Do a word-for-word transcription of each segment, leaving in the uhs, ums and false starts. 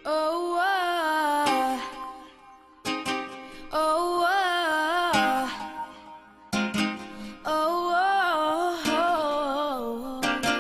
Oh, oh, oh, oh, oh,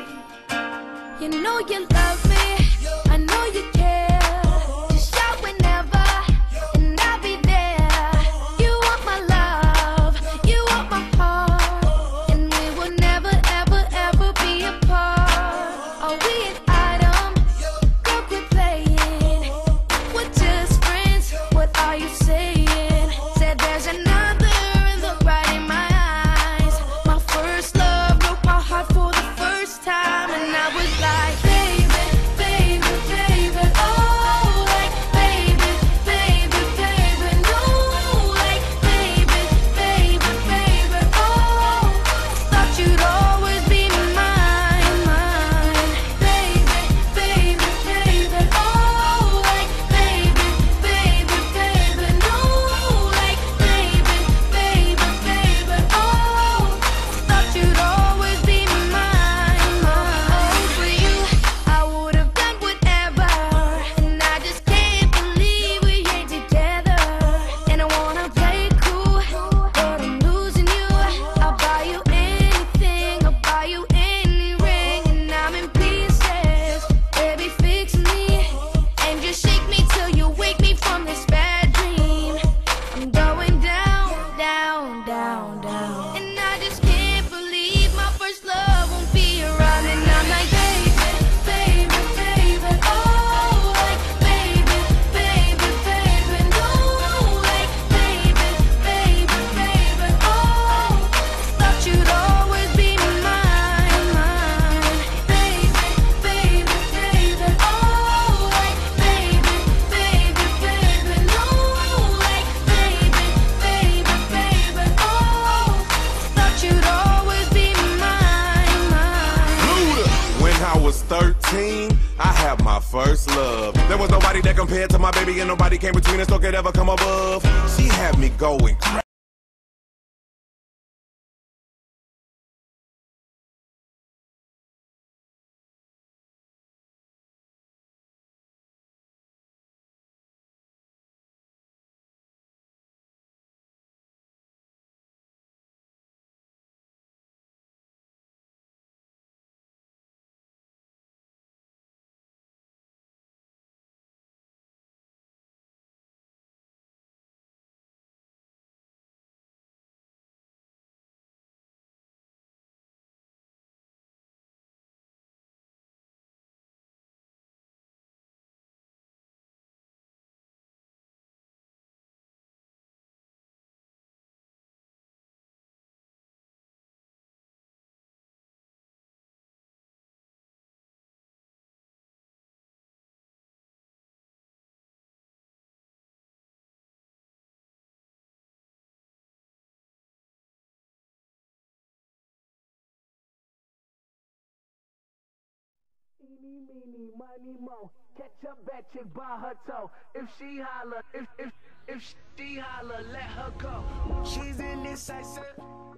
oh. You know you love me, I know you care. Just shout whenever, and I'll be there. You want my love, you want my heart, and we will never, ever, ever be apart. Are we an item? Girl, quit playing. We're just friends, what are you saying? Said there's another and look right in my eyes. My first love broke my heart for the first time, and I was like, baby, baby, baby, oh, like, baby, baby, baby, no, like, baby, baby, baby, oh, thought you'd always be mine, mine, baby, baby, baby, oh, like, baby, baby, baby, no, like, baby, baby, baby, oh, thought you'd always be mine, mine. For you, I would have done whatever, and I just can't believe we ain't together. And I wanna play cool, but I'm losing you. I'll buy you anything, I'll buy you any ring, and I'm in pieces. Baby, fix me, and just shake me till you wake me from this bad dream. I'm going down, down, down, down, and I just can't believe my first love won't be around. And I'm like, baby, baby, baby, oh, like, baby, baby, baby, no, like, baby, baby, baby, oh, thought you'd always be mine, mine, baby, baby, baby, oh, like, baby, baby, baby, no, like, baby, baby, baby, oh, thought you'd always be mine, mine. Luda. When I was thirteen, I had my first love. There was nobody that compared to my baby, and nobody came between us, no could ever come above. She had me going crazy. Eeny, meeny, miny, mo. Catch a bad chick by her toe. If she holler, if if if she holler, let her go. She's indecisive.